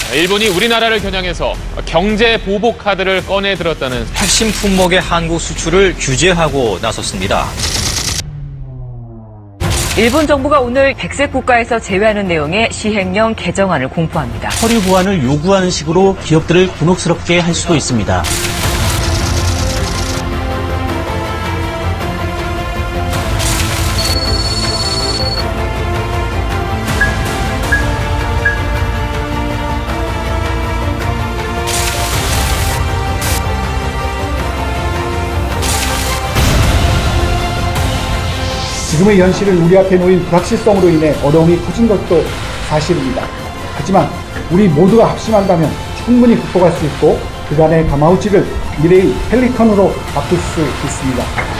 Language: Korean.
일본이 우리나라를 겨냥해서 경제 보복 카드를 꺼내 들었다는 핵심 품목의 한국 수출을 규제하고 나섰습니다. 일본 정부가 오늘 백색 국가에서 제외하는 내용의 시행령 개정안을 공포합니다. 서류 보완을 요구하는 식으로 기업들을 곤혹스럽게 할 수도 있습니다. 지금의 현실을 우리 앞에 놓인 불확실성으로 인해 어려움이 커진 것도 사실입니다. 하지만 우리 모두가 합심한다면 충분히 극복할 수 있고 그간의 가마우치를 미래의 펠리컨으로 바꿀 수 있습니다.